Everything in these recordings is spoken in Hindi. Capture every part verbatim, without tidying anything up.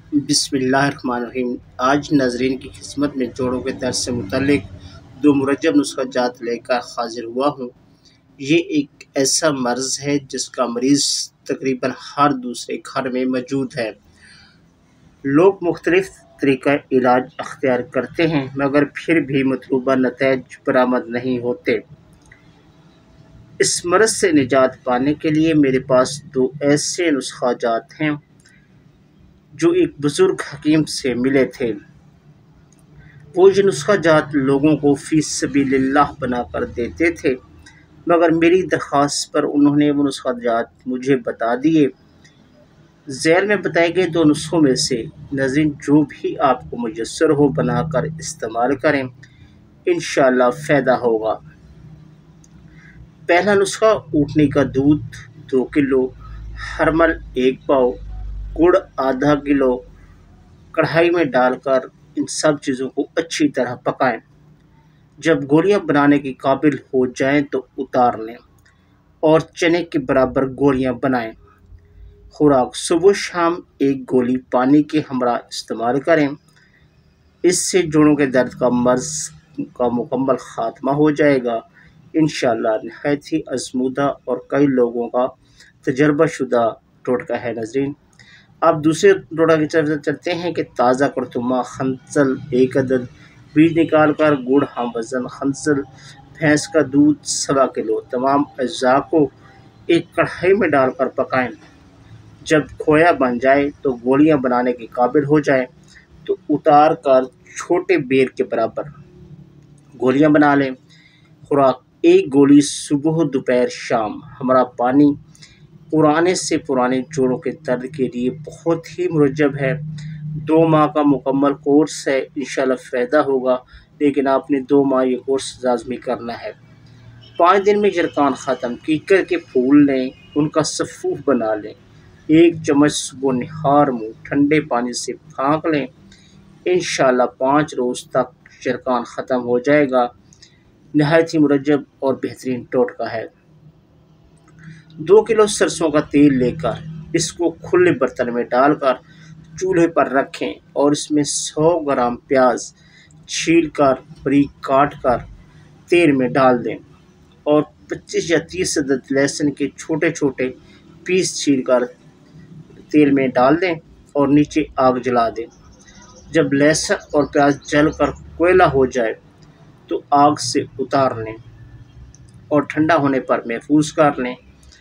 बिस्मिल्लाहिर्रहमानिर्रहीम। आज नाज़रीन की खिदमत में जोड़ों के दर्द से मुतल्लिक दो मुरज्जब नुस्खा जात लेकर हाजिर हुआ हूँ। ये एक ऐसा मर्ज़ है जिसका मरीज़ तकरीबन हर दूसरे घर में मौजूद है। लोग मुख्तलिफ तरीक़ा इलाज अख्तियार करते हैं मगर फिर भी मतलूबा नतीजे बरामद नहीं होते। इस मर्ज़ से निजात पाने के लिए मेरे पास दो ऐसे नुस्खा जात हैं जो एक बुज़ुर्ग हकीम से मिले थे। वो ये नुस्खा जात लोगों को फ़ी सबीलिल्लाह बनाकर देते थे, मगर मेरी दरख्वास्त पर उन्होंने वो नुस्खा जात मुझे बता दिए। ज़ैल में बताए गए दो नुस्खों में से नाज़रीन जो भी आपको मुयस्सर हो बनाकर इस्तेमाल करें, इंशाअल्लाह फ़ायदा होगा। पहला नुस्खा ऊँटनी का दूध दो किलो, हरमल एक पाव, गुड़ आधा किलो कढ़ाई में डालकर इन सब चीज़ों को अच्छी तरह पकाएं। जब गोलियां बनाने के काबिल हो जाएं तो उतार लें और चने के बराबर गोलियां बनाएं। खुराक सुबह शाम एक गोली पानी के हमरा इस्तेमाल करें। इससे जोड़ों के दर्द का मर्ज का मुकम्मल ख़ात्मा हो जाएगा इंशाअल्लाह। नहायत ही आज़मूदा और कई लोगों का तजर्बा शुदा टोटका है नाज़रीन। अब दूसरे टोटका की तरफ चलते हैं कि ताज़ा करतुमा खंसल एक अदद, बीज निकाल कर गुड़ हम वज़न खंसल, भैंस का दूध सवा किलो, तमाम अज्जा को एक कढ़ाई में डालकर पकाएं। जब खोया बन जाए तो गोलियां बनाने के काबिल हो जाए तो उतार कर छोटे बेर के बराबर गोलियां बना लें। खुराक एक गोली सुबह दोपहर शाम। हमारा पानी पुराने से पुराने जोड़ों के दर्द के लिए बहुत ही मुरज्जब है। दो माह का मुकम्मल कोर्स है, इंशाअल्लाह फ़ायदा होगा, लेकिन आपने दो माह ये कोर्स लाज़मी करना है। पाँच दिन में जरकान ख़त्म। कीकर के फूल लें, उनका सफ़ूफ बना लें। एक चम्मच सुबह निहार मुँह ठंडे पानी से फाँक लें। इंशाअल्लाह पाँच रोज़ तक जरकान ख़त्म हो जाएगा। नहायत ही मुरज्जब और बेहतरीन टोटका है। दो किलो सरसों का तेल लेकर इसको खुले बर्तन में डालकर चूल्हे पर रखें और इसमें सौ ग्राम प्याज छील कर बारीक काट कर तेल में डाल दें और पच्चीस या तीस अदद लहसुन के छोटे छोटे पीस छील कर तेल में डाल दें और नीचे आग जला दें। जब लहसुन और प्याज जल कर कोयला हो जाए तो आग से उतार लें और ठंडा होने पर महफूज कर लें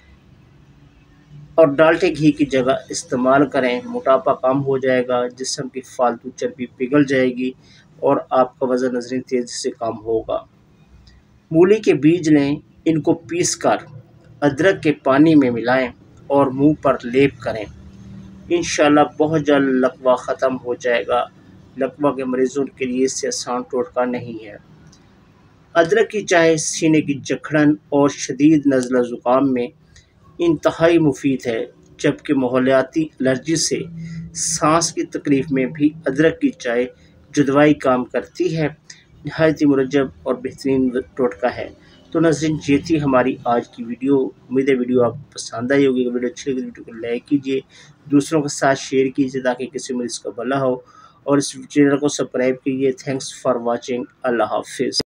और डाल्टे घी की जगह इस्तेमाल करें। मोटापा कम हो जाएगा, जिस्म की फालतू चर्बी पिघल जाएगी और आपका वज़न नज़रीन तेज़ी से कम होगा। मूली के बीज लें, इनको पीस कर अदरक के पानी में मिलाएं और मुंह पर लेप करें। इंशाअल्लाह बहुत जल्द लकवा ख़त्म हो जाएगा। लकवा के मरीज़ों के लिए इससे आसान टोटका नहीं है। अदरक की चाय सीने की जकड़न और शदीद नज़ला ज़ुकाम में इंतहाई मुफीद है, जबकि माहौलियाती एलर्जी से सांस की तकलीफ़ में भी अदरक की चाय जुदवाई काम करती है। नहायत ही मुरज्जब और बेहतरीन टोटका है। तो नाज़रीन ये थी हमारी आज की वीडियो। उम्मीद है वीडियो आपको पसंद आई होगी। वीडियो अच्छी लगी वीडियो को लाइक कीजिए, दूसरों के साथ शेयर कीजिए ताकि किसी मरीज़ का भला हो, और इस चैनल को सब्सक्राइब कीजिए। Thanks for watching. अल्लाह हाफिज़।